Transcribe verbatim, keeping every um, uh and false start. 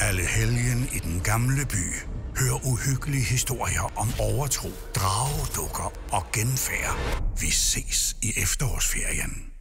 Alle helgen i den gamle by. Hør uhyggelige historier om overtro, dragedukker og genfærd. Vi ses i efterårsferien.